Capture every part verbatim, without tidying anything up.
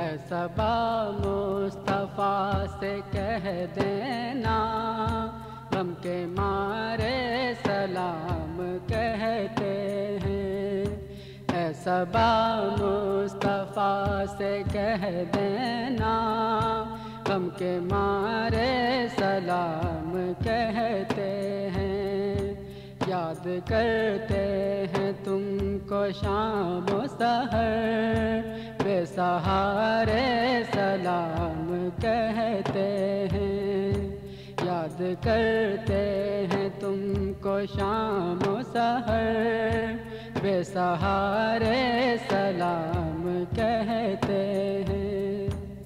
صبا مصطفیٰ سے کہہ دینا، غم کے مارے سلام کہتے ہیں۔ اے صبا مصطفیٰ سے کہہ دینا، غم کے مارے سلام کہتے ہیں۔ یاد کرتے ہیں تم کو شام و سحر، بے سہارے سلام کہتے ہیں۔ یاد کرتے ہیں تم کو شام و سحر، بے سہارے سلام کہتے ہیں۔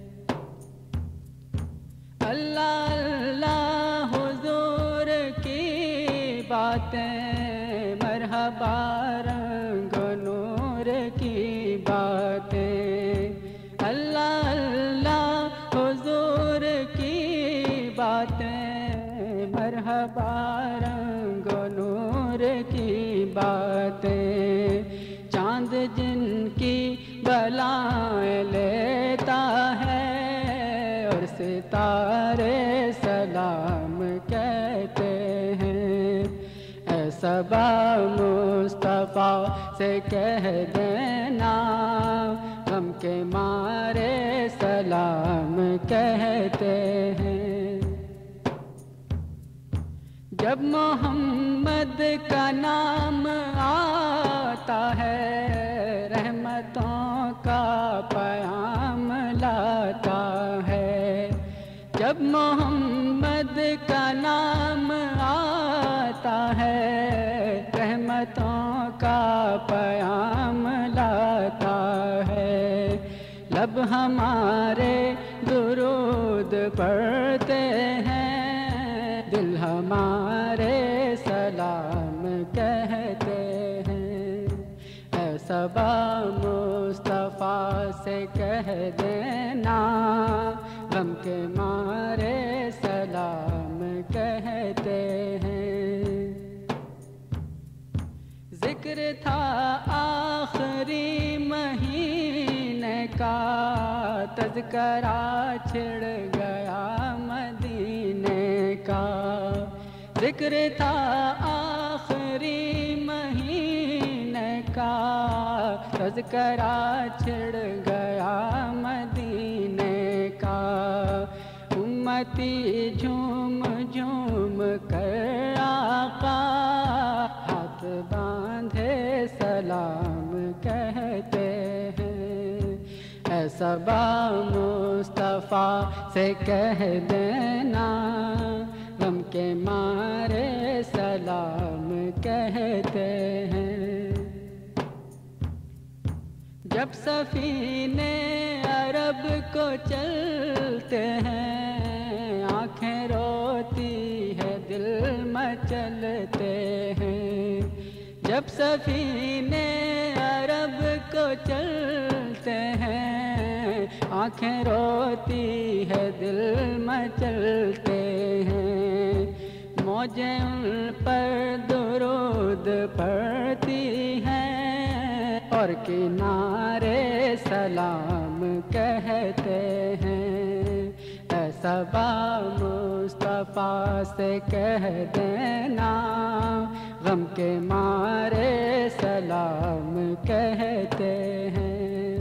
اللہ اللہ حضور کی باتیں، مرحبا رنگ و نور کی باتیں، اللہ اللہ حضور کی باتیں، مرحبا رنگ و نور کی باتیں۔ چاند جن کی بلائیں لیتا ہے اور ستارے سلام کہتے ہیں۔ اے صبا مصطفیٰ سے کہہ دینا، غم کے مارے سلام کہتے ہیں۔ جب محمد کا نام آتا ہے، رحمتوں کا پیام لاتا ہے۔ جب محمد کا نام آتا ہے، رحمتوں کا پیام لاتا ہے۔ لب ہمارے درود پڑھتے ہیں، دل ہمارے سلام کہتے ہیں۔ اے صبا مصطفیٰ سے کہہ دینا، غم کے مارے سلام کہتے ہیں۔ ذکر تھا آخری مہینے کا، تذکرہ چھڑ گیا مدینے کا۔ ذکر تھا آخری مہینے کا، تذکرہ چھڑ گیا مدینے کا۔ امتی جھوم جھوم کر آقا ہاتھ باندھے سلام کہتے ہیں۔ اے صبا مصطفیٰ سے کہہ دینا، غم کے مارے سلام کہتے ہیں۔ جب سفینے عرب کو چلتے ہیں، آنکھیں روتی ہے دل مچلتے ہیں۔ جب سفینے عرب کو چلتے ہیں، آنکھیں روتی ہے دل مچلتے ہیں۔ موجیں ان پر درود پڑھتی ہیں اور کنارے سلام کہتے ہیں۔ اے صبا مصطفیٰ سے کہہ دینا، غم کے مارے سلام کہتے ہیں۔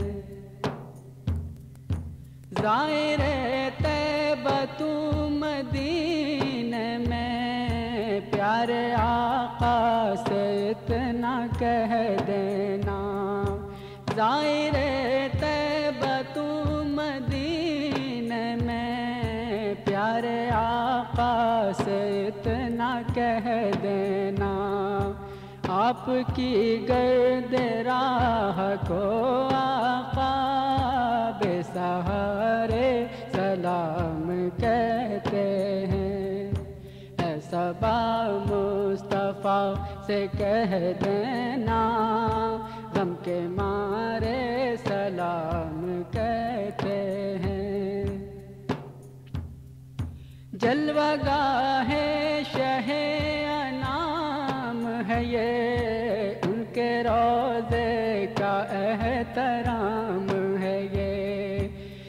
ظاہر طیبہ تو مدینے میں، پیارے آقا سے اتنا کہہ دینا۔ ظاہر طیبہ تو مدینے میں، پیارے آقا سے اتنا کہہ دینا۔ آپ کی گرد راہ کو آقا بے سہارے سلام کہتے ہیں۔ اے صبا مصطفیٰ سے کہہ دینا، غم کے مارے سلام کہتے ہیں۔ جلوہ گاہ شہ انعام ہے یہ، ان کے روضے کا احترام ہے یہ۔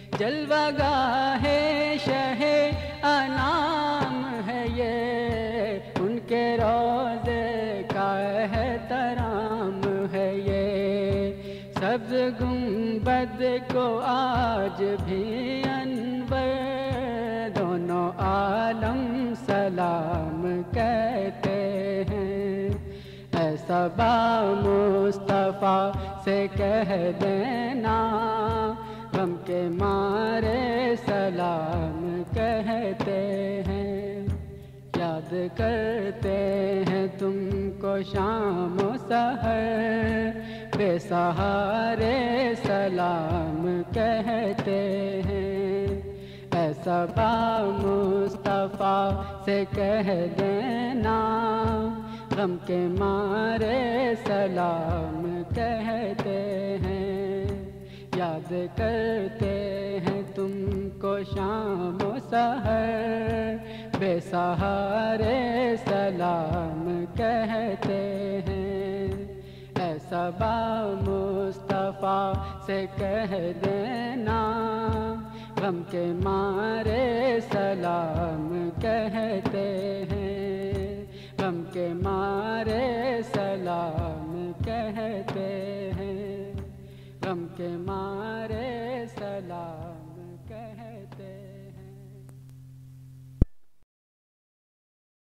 سبز گنبد کو آج بھی انور دونوں عالم سلام کہتے ہیں، ایسا با مصطفیٰ سے کہہ دینا غم کے مارے سلام کہتے ہیں، یاد کرتے ہیں تم کو شام و سحر بے سہارے سلام کہتے ہیں، ایسا با مصطفیٰ سے کہہ دینا غم کے مارے سلام کہتے ہیں، یاد کرتے ہیں تم کو شام و سحر بے سہارے سلام کہتے ہیں، ایسا با مصطفیٰ سے کہہ دینا غم کے مارے سلام کہتے ہیں، غم کے مارے سلام کہتے ہیں، غم کے مارے